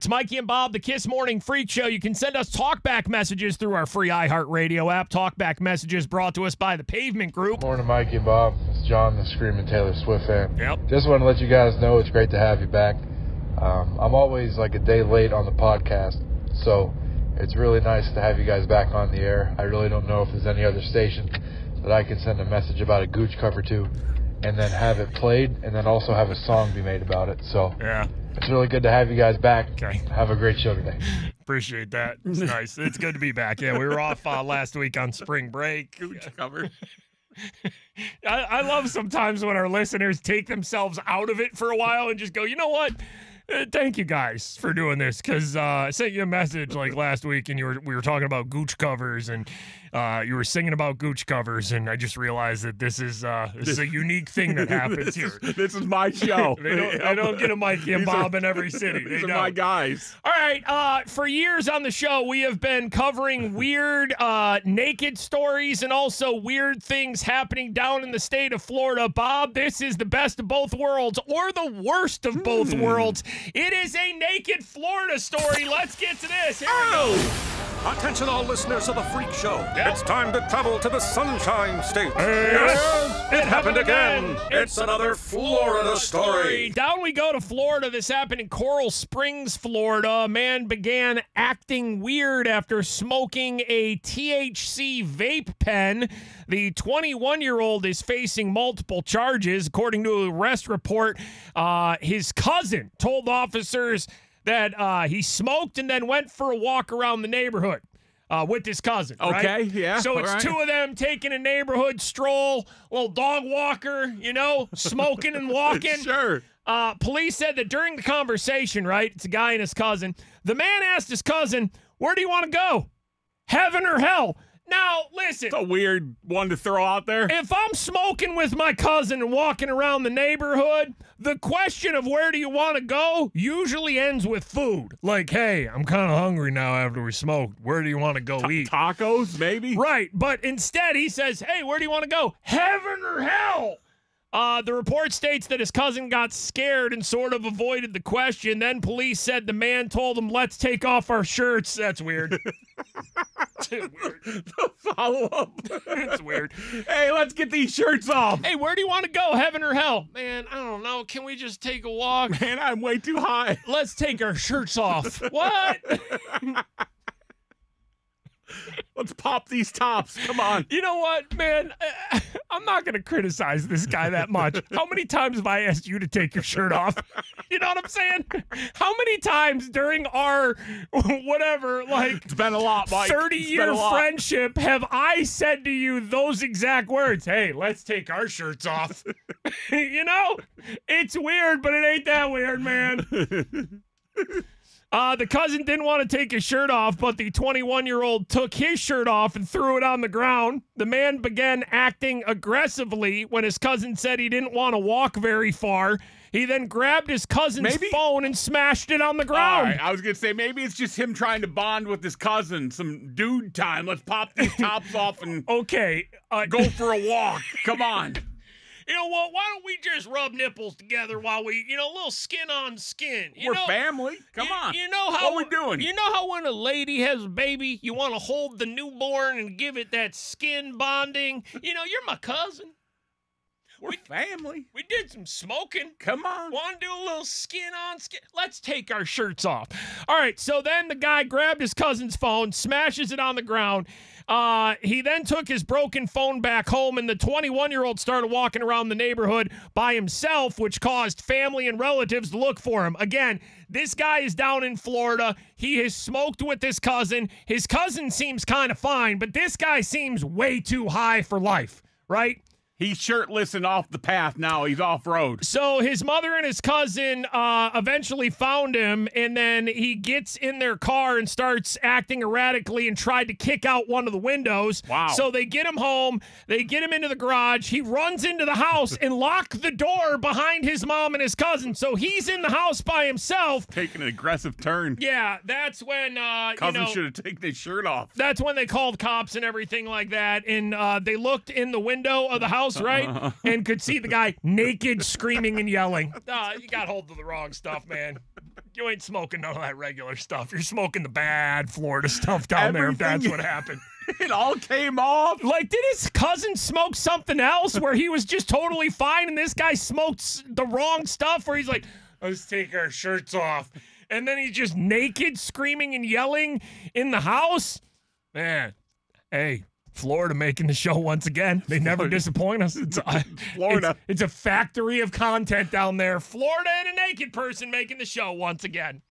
It's Mikey and Bob, the Kiss Morning Freak Show. You can send us talkback messages through our free iHeartRadio app. Talkback messages brought to us by the Pavement Group. Morning, Mikey and Bob. It's John, the Screaming Taylor Swift fan. Yep. Just want to let you guys know it's great to have you back. I'm always like a day late on the podcast, so it's really nice to have you guys back on the air. I really don't know if there's any other station that I can send a message about a Gooch cover to and then have it played and then also have a song be made about it. So Yeah. it's really good to have you guys back. Okay. Have a great show today. Appreciate that. It's nice. It's good to be back. Yeah, we were off last week on spring break. Gooch cover. I love sometimes when our listeners take themselves out of it for a while and just go, you know what? Thank you guys for doing this, because I sent you a message like last week and we were talking about Gooch covers and you were singing about Gooch covers, and I just realized that this is a unique thing that happens here. This is my show. They don't get a Mikey and Bob in every city. These are my guys. All right, for years on the show, we have been covering weird naked stories and also weird things happening down in the state of Florida. Bob, this is the best of both worlds, or the worst of both worlds. It is a naked Florida story. Let's get to this. Here we go. Attention all listeners of the Freak Show. It's time to travel to the Sunshine State. Yes, it happened again. It's another Florida story. Down we go to Florida. This happened in Coral Springs, Florida. A man began acting weird after smoking a THC vape pen. The 21-year-old is facing multiple charges. According to an arrest report, his cousin told officers that he smoked and then went for a walk around the neighborhood with his cousin. Okay, right? yeah. So it's all right. two of them taking a neighborhood stroll, little dog walker, smoking and walking. Sure. Police said that during the conversation, right, it's a guy and his cousin, the man asked his cousin, "Where do you want to go? Heaven or hell?" Now, listen. It's a weird one to throw out there. If I'm smoking with my cousin and walking around the neighborhood, the question of where do you want to go usually ends with food. Like, hey, I'm kind of hungry now after we smoked. Where do you want to go eat? Tacos, maybe? Right, but instead he says, hey, where do you want to go? Heaven or hell? The report states that his cousin got scared and sort of avoided the question. Then police said the man told him, let's take off our shirts. That's weird. The follow-up. It's weird. Hey, let's get these shirts off. Hey, where do you want to go, heaven or hell? Man, I don't know. Can we just take a walk? Man, I'm way too high. Let's take our shirts off. What? Let's pop these tops. Come on. You know what, man? I'm not going to criticize this guy that much. How many times have I asked you to take your shirt off? You know what I'm saying? How many times during our whatever, like, It's been a lot, Mike. 30-year friendship have I said to you those exact words? Hey, let's take our shirts off. It's weird, but it ain't that weird, man. The cousin didn't want to take his shirt off, but the 21-year-old took his shirt off and threw it on the ground. The man began acting aggressively when his cousin said he didn't want to walk very far. He then grabbed his cousin's phone and smashed it on the ground. All right, I was going to say, maybe it's just him trying to bond with his cousin. Some dude time. Let's pop these tops off and okay, go for a walk. Come on. You know what? Why don't we just rub nipples together while we, a little skin on skin? We're family. Come on. You know how what we doing? You know how when a lady has a baby, you want to hold the newborn and give it that skin bonding? You're my cousin. We're family. We did some smoking. Come on. Want to do a little skin on skin? Let's take our shirts off. All right, so then the guy grabbed his cousin's phone, smashes it on the ground. He then took his broken phone back home, and the 21-year-old started walking around the neighborhood by himself, which caused family and relatives to look for him. Again, this guy is down in Florida. He has smoked with his cousin. His cousin seems kind of fine, but this guy seems way too high for life, right? He's shirtless and off the path now. He's off-road. So his mother and his cousin eventually found him, and then he gets in their car and starts acting erratically and tried to kick out one of the windows. Wow. So they get him home. They get him into the garage. He runs into the house and lock the door behind his mom and his cousin. So he's in the house by himself. Taking an aggressive turn. Yeah, that's when, cousin should have taken his shirt off. That's when they called cops and everything like that. And they looked in the window of the house, right? And could see the guy naked, screaming and yelling. You got hold of the wrong stuff, man. You ain't smoking none of that regular stuff. You're smoking the bad Florida stuff down there, if that's what happened. It all came off. Like, did his cousin smoke something else where he was just totally fine and this guy smoked the wrong stuff where he's like, let's take our shirts off. And then he's just naked, screaming and yelling in the house? Man, hey, Florida making the show once again. They never disappoint us. Florida. It's a factory of content down there. Florida and a naked person making the show once again.